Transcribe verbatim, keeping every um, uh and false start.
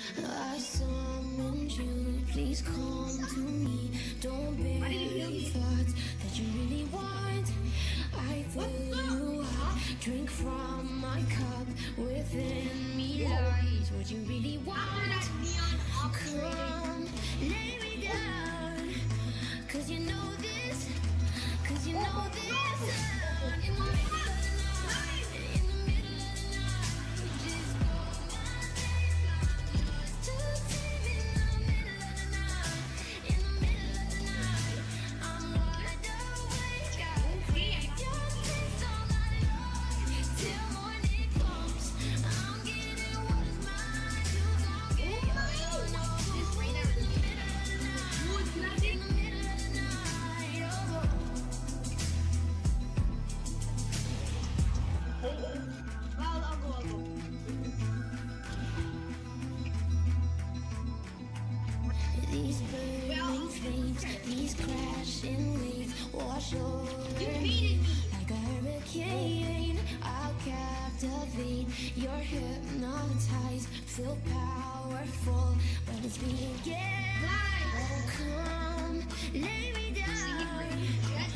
I summoned you, please come to me. Don't bury thoughts that you really want. I fill you up, drink from my cup. Within me lies what you really want. Come, lay me down, cause you know this, cause you know this. In the middle of the night, in the middle of the night, just go my days, to sleep in the middle of the night, in the middle of the night. I'm wide awake, I crave your taste all night long, till morning comes. I'm getting what is mine, you gon' get yours. You know, in the middle of the night, in the middle of the night, oh. Al al bu al bu. These burning flames, these crashing waves wash over You me beat me. like a hurricane. I'll captivate, you're hypnotized, feel powerful when it's begin. Oh, come, lay me down,